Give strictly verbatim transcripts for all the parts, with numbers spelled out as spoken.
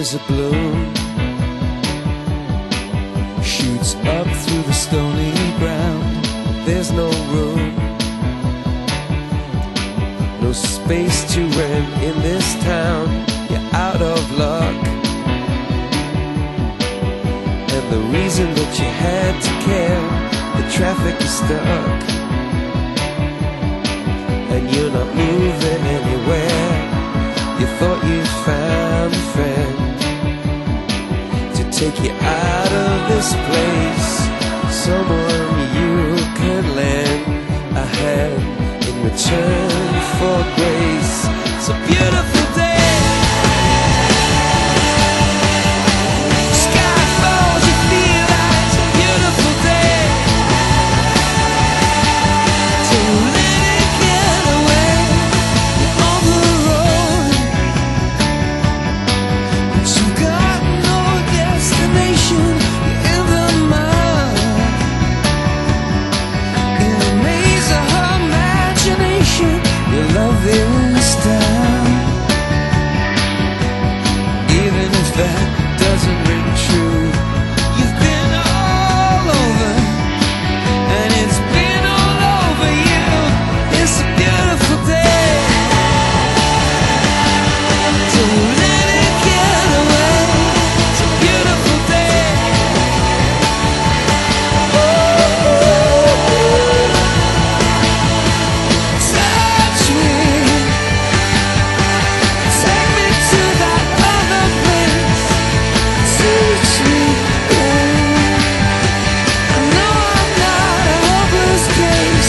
is a bloom, shoots up through the stony ground. There's no room, no space to rent in this town. You're out of luck, and the reason that you had to care, the traffic is stuck, and you're not moving anywhere. You thought you found a friend to take you out of this place, someone you can lend a hand in return for grace. It's a beautiful day. Sky falls, you feel like it's a beautiful day. To let it get away, you're on the road, but you got no destination. You're in the mud, in the maze of her imagination. Your love is down, even if that doesn't ring true. You've been all over, and it's been all over you. It's a beautiful day. So let it get away. It's a beautiful day. Touch me, take me to that other place. Teach me, yeah. I know I'm not a hopeless case.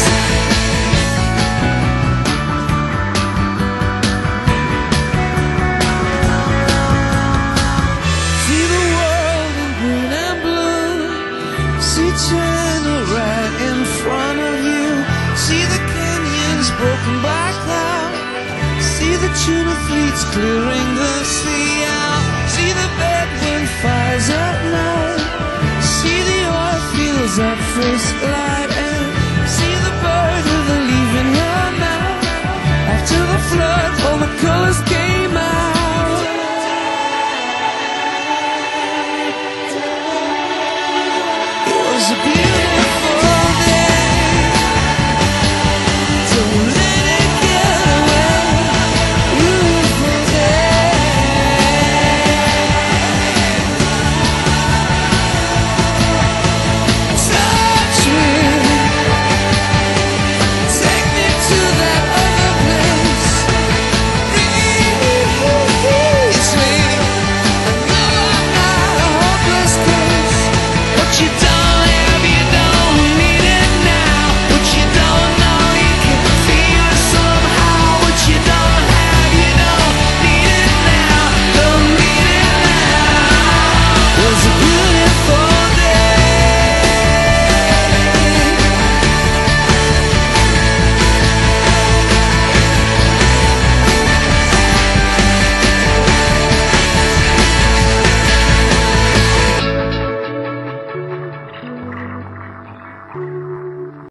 See the world in green and blue. See China right in front of you. See the canyons broken by cloud. See the tuna fleets clearing the sea out. See the bedroom fires at night. See the oil fields at first light. And see the bird with a leaf in her mouth. After the flood, all the colors came out. It was a beautiful